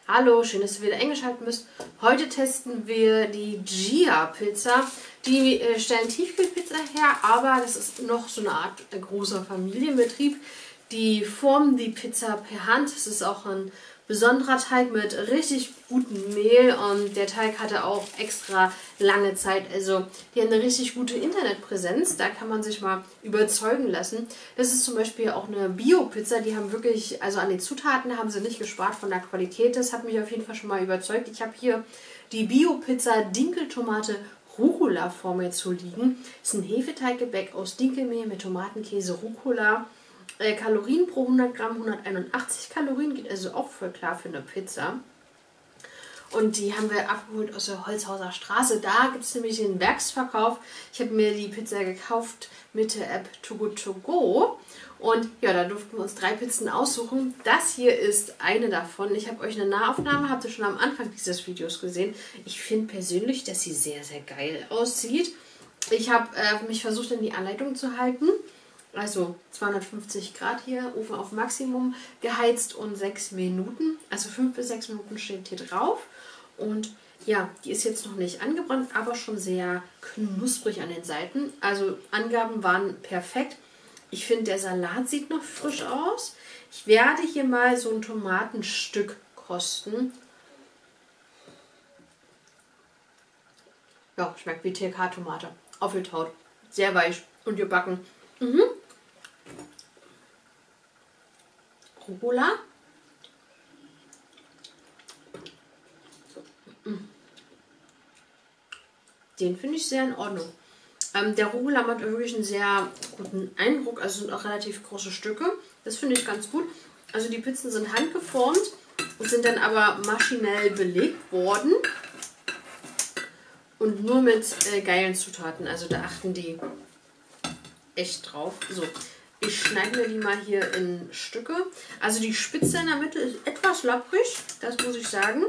Hallo, schön, dass ihr wieder eingeschaltet bist. Heute testen wir die Gia-Pizza. Die stellen Tiefkühlpizza her, aber das ist noch so eine Art großer Familienbetrieb. Die formen die Pizza per Hand. Es ist auch ein besonderer Teig mit richtig gutem Mehl und der Teig hatte auch extra lange Zeit. Also die haben eine richtig gute Internetpräsenz. Da kann man sich mal überzeugen lassen. Das ist zum Beispiel auch eine Bio-Pizza. Die haben wirklich, also an den Zutaten haben sie nicht gespart von der Qualität. Das hat mich auf jeden Fall schon mal überzeugt. Ich habe hier die Bio-Pizza Dinkeltomate Rucola vor mir zu liegen. Das ist ein Hefeteiggebäck aus Dinkelmehl mit Tomatenkäse, Rucola. Kalorien pro 100 Gramm 181 Kalorien, geht also auch voll klar für eine Pizza. Und die haben wir abgeholt aus der Holzhauser Straße. Da gibt es nämlich den Werksverkauf. Ich habe mir die Pizza gekauft mit der App Too Good To Go. Und ja, da durften wir uns 3 Pizzen aussuchen. Das hier ist eine davon. Ich habe euch eine Nahaufnahme, habt ihr schon am Anfang dieses Videos gesehen. Ich finde persönlich, dass sie sehr, sehr geil aussieht. Ich habe mich versucht, in die Anleitung zu halten. Also 250 Grad hier, Ofen auf Maximum geheizt und 6 Minuten. Also 5 bis 6 Minuten steht hier drauf. Und ja, die ist jetzt noch nicht angebrannt, aber schon sehr knusprig an den Seiten. Also Angaben waren perfekt. Ich finde, der Salat sieht noch frisch aus. Ich werde hier mal so ein Tomatenstück kosten. Ja, schmeckt wie TK-Tomate. Aufgetaut. Sehr weich und gebacken. Rucola. Den finde ich sehr in Ordnung. Der Rucola macht wirklich einen sehr guten Eindruck. Also sind auch relativ große Stücke. Das finde ich ganz gut. Also die Pizzen sind handgeformt und sind dann aber maschinell belegt worden. Und nur mit geilen Zutaten. Also da achten die echt drauf. So. Ich schneide mir die mal hier in Stücke. Also die Spitze in der Mitte ist etwas lapprig, das muss ich sagen.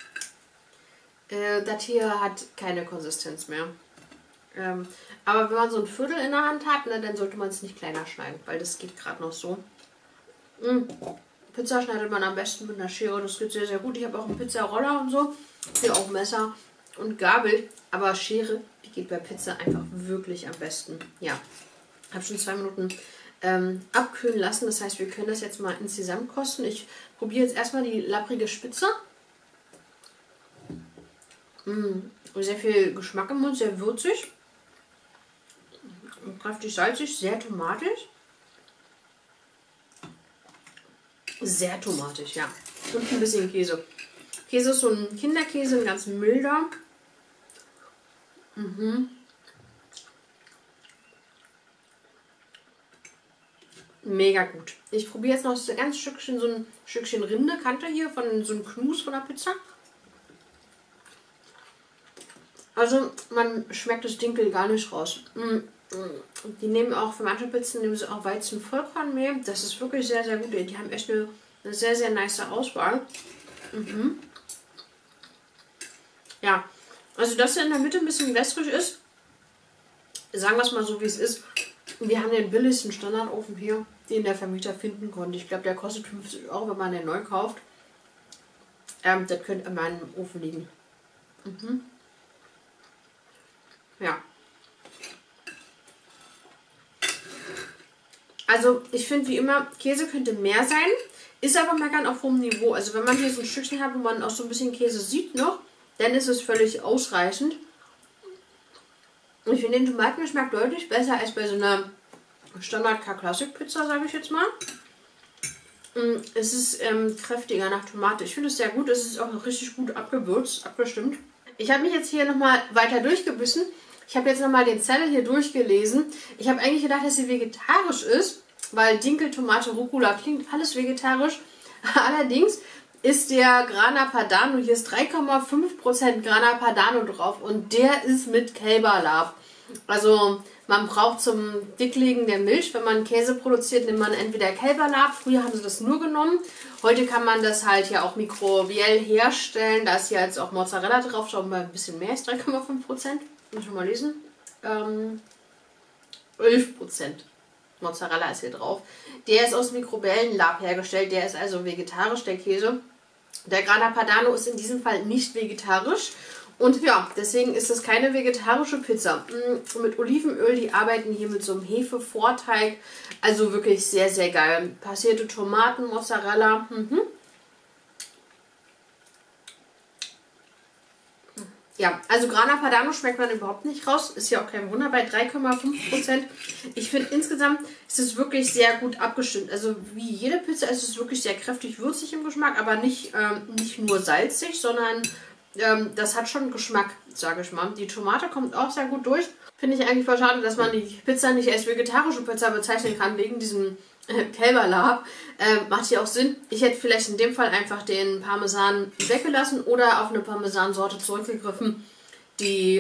Das hier hat keine Konsistenz mehr. Aber wenn man so ein Viertel in der Hand hat, ne, dann sollte man es nicht kleiner schneiden, weil das geht gerade noch so. Pizza schneidet man am besten mit einer Schere, das geht sehr, sehr gut. Ich habe auch einen Pizzaroller und so. Hier auch Messer und Gabel. Aber Schere, die geht bei Pizza einfach wirklich am besten. Ja, habe schon 2 Minuten abkühlen lassen. Das heißt, wir können das jetzt mal insgesamt kosten. Ich probiere jetzt erstmal die lapprige Spitze. Sehr viel Geschmack im Mund, sehr würzig. Kräftig salzig, sehr tomatisch. Sehr tomatisch, ja. Und ein bisschen Käse. Käse ist so ein Kinderkäse, ein ganz milder. Mega gut. Ich probiere jetzt noch so ein ganz Stückchen, so ein Stückchen Rindekante hier von so einem Knus von der Pizza. Also man schmeckt das Dinkel gar nicht raus. Die nehmen auch, für manche Pizzen nehmen sie auch Weizen-Vollkornmehl. Das ist wirklich sehr, sehr gut. Die haben echt eine sehr, sehr nice Auswahl. Ja, also dass er in der Mitte ein bisschen wässrig ist, sagen wir es mal so, wie es ist. Wir haben den billigsten Standardofen hier, den der Vermieter finden konnte. Ich glaube, der kostet 50 €, wenn man den neu kauft. Das könnte in meinem Ofen liegen. Ja. Also ich finde wie immer, Käse könnte mehr sein, ist aber meckern auf hohem Niveau. Also wenn man hier so ein Stückchen hat, wo man auch so ein bisschen Käse sieht noch, dann ist es völlig ausreichend. Ich finde den Tomatengeschmack deutlich besser als bei so einer Standard-K-Classic-Pizza, sage ich jetzt mal. Es ist kräftiger nach Tomate. Ich finde es sehr gut. Es ist auch richtig gut abgewürzt, abgestimmt. Ich habe mich jetzt hier nochmal weiter durchgebissen. Ich habe jetzt nochmal den Zettel hier durchgelesen. Ich habe eigentlich gedacht, dass sie vegetarisch ist, weil Dinkel, Tomate, Rucola klingt alles vegetarisch. Allerdings ist der Grana Padano, hier ist 3,5% Grana Padano drauf und der ist mit Kälberlab. Also man braucht zum Dicklegen der Milch, wenn man Käse produziert, nimmt man entweder Kälberlab, früher haben sie das nur genommen. Heute kann man das halt ja auch mikrobiell herstellen, da ist hier jetzt auch Mozzarella drauf, schauen wir mal ein bisschen mehr, ist 3,5%. Muss ich mal lesen. 11% Mozzarella ist hier drauf. Der ist aus Mikrobellenlab hergestellt, der ist also vegetarisch, der Käse. Der Grana Padano ist in diesem Fall nicht vegetarisch. Und ja, deswegen ist es keine vegetarische Pizza. Mit Olivenöl, die arbeiten hier mit so einem Hefevorteig. Also wirklich sehr, sehr geil. Passierte Tomaten, Mozzarella. Ja, also Grana Padano schmeckt man überhaupt nicht raus. Ist ja auch kein Wunder bei 3,5%. Ich finde insgesamt ist es wirklich sehr gut abgestimmt. Also wie jede Pizza ist es wirklich sehr kräftig würzig im Geschmack, aber nicht nur salzig, sondern das hat schon Geschmack, sage ich mal. Die Tomate kommt auch sehr gut durch. Finde ich eigentlich voll schade, dass man die Pizza nicht als vegetarische Pizza bezeichnen kann, wegen diesem Kälberlab. Macht hier auch Sinn. Ich hätte vielleicht in dem Fall einfach den Parmesan weggelassen oder auf eine Parmesansorte zurückgegriffen, die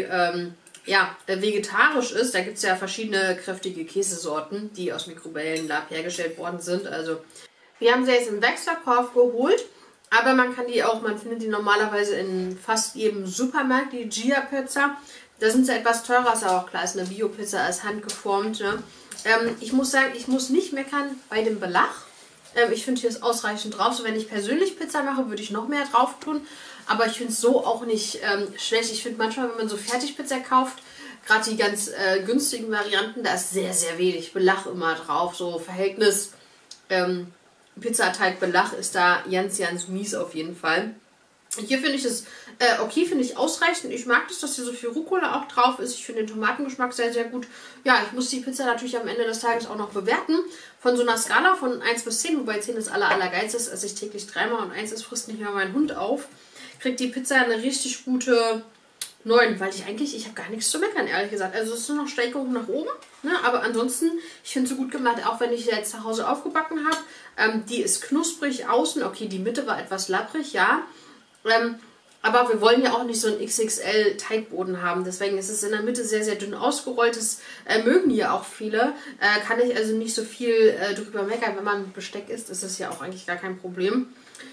vegetarisch ist. Da gibt es ja verschiedene kräftige Käsesorten, die aus Mikrowellenlab hergestellt worden sind. Also wir haben sie jetzt im Wechselkauf geholt. Aber man findet die normalerweise in fast jedem Supermarkt, die Gia-Pizza. Da sind sie etwas teurer, ist aber auch klar, ist eine Bio-Pizza als handgeformt. Ne? Ich muss sagen, ich muss nicht meckern bei dem Belach. Ich finde, hier ist ausreichend drauf. So, wenn ich persönlich Pizza mache, würde ich noch mehr drauf tun. Aber ich finde es so auch nicht schlecht. Ich finde manchmal, wenn man so Fertigpizza kauft, gerade die ganz günstigen Varianten, da ist sehr, sehr wenig Belach immer drauf. So Verhältnis Pizzateig-Belach ist da ganz, ganz mies auf jeden Fall. Hier finde ich es okay, finde ich ausreichend. Ich mag das, dass hier so viel Rucola auch drauf ist. Ich finde den Tomatengeschmack sehr, sehr gut. Ja, ich muss die Pizza natürlich am Ende des Tages auch noch bewerten. Von so einer Skala von 1 bis 10, wobei 10 das allergeilste ist, esse ich täglich 3-mal und 1 ist, frisst nicht mehr mein Hund auf. Kriegt die Pizza eine richtig gute 9, weil ich habe gar nichts zu meckern, ehrlich gesagt. Also es ist nur noch Steigerung nach oben, ne? Aber ansonsten, ich finde es so gut gemacht, auch wenn ich sie jetzt zu Hause aufgebacken habe. Die ist knusprig außen, okay, die Mitte war etwas lapprig, ja. Aber wir wollen ja auch nicht so einen XXL-Teigboden haben, deswegen ist es in der Mitte sehr, sehr dünn ausgerollt. Das mögen hier auch viele. Kann ich also nicht so viel drüber meckern. Wenn man mit Besteck isst, ist das ja auch eigentlich gar kein Problem.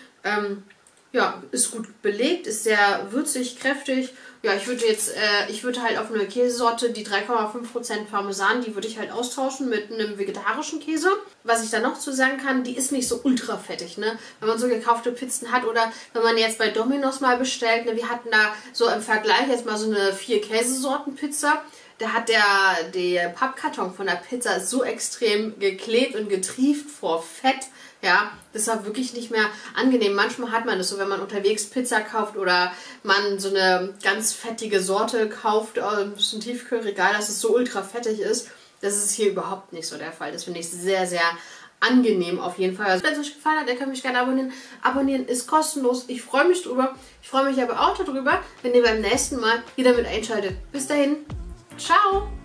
Ja, ist gut belegt, ist sehr würzig, kräftig. Ja, ich würde halt auf eine Käsesorte, die 3,5% Parmesan, die würde ich halt austauschen mit einem vegetarischen Käse. Was ich da noch zu sagen kann, die ist nicht so ultra fettig, ne? Wenn man so gekaufte Pizzen hat oder wenn man jetzt bei Domino's mal bestellt, ne? Wir hatten da so im Vergleich jetzt mal so eine 4-Käsesorten-Pizza. Da hat der Pappkarton von der Pizza so extrem geklebt und getrieft vor Fett. Ja, das war wirklich nicht mehr angenehm. Manchmal hat man das so, wenn man unterwegs Pizza kauft oder man so eine ganz fettige Sorte kauft aus einem Tiefkühlregal, dass es so ultra fettig ist. Das ist hier überhaupt nicht so der Fall. Das finde ich sehr, sehr angenehm auf jeden Fall. Also, wenn es euch gefallen hat, ihr könnt mich gerne abonnieren. Abonnieren ist kostenlos. Ich freue mich drüber. Ich freue mich aber auch darüber, wenn ihr beim nächsten Mal wieder mit einschaltet. Bis dahin. Ciao!